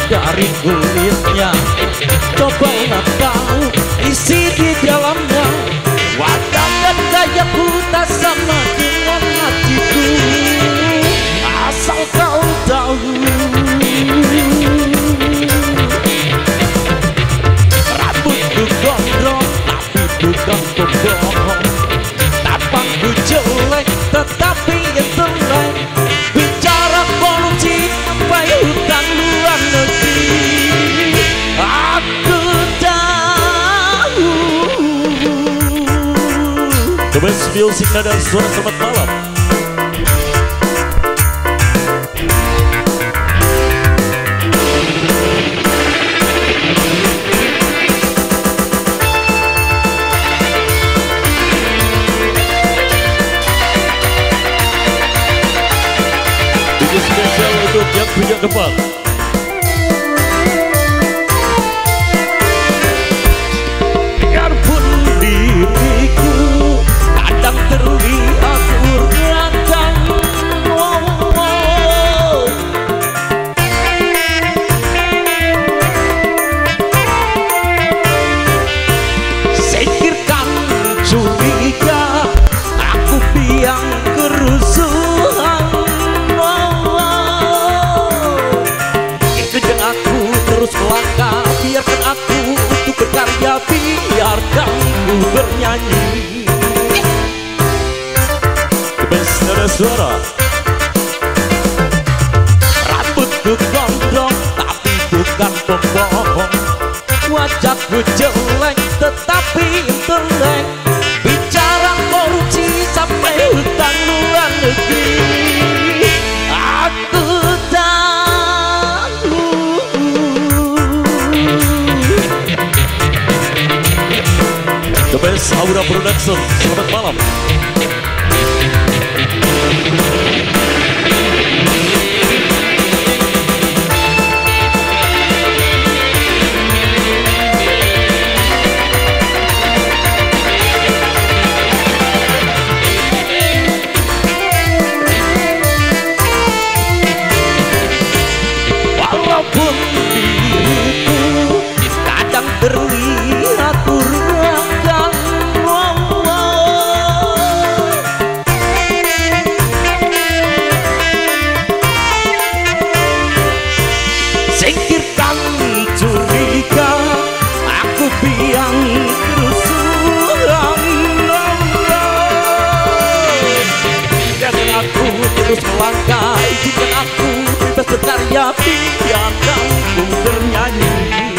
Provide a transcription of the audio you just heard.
dari kulitnya. Cobalah tahu isi di dalamnya. Wadah dan gayaku tak sama dengan hatiku, asal kau tahu. Rambutku gondrong tapi bukan pembohong. Tampangku jelek tetapi intelek. Bicara korupsi sampai hutang luar negeri, aku tahu. The best music dan suara selamat malam. Spesial untuk yang punya depan. Biarpun diriku kadang terlihat urakan, singkirkan curiga, aku biang kerusuhan. Aku terus melangkah, biarkan aku untuk berkarya, biarkan ku bernyanyi. Kebesar suara. Rambutku gondrong tapi bukan pembohong. Wajahku jelek tetapi intelek. Bicara korupsi sampai hutang luar negeri, aku The Best Aura Production, selamat malam. Walaupun diriku kadang terlihat urakan, singkirkan curiga, aku biang kerusuhan. Biarkan aku terus melangkah, izinkan aku bebas berkarya, biarkan ku bernyanyi.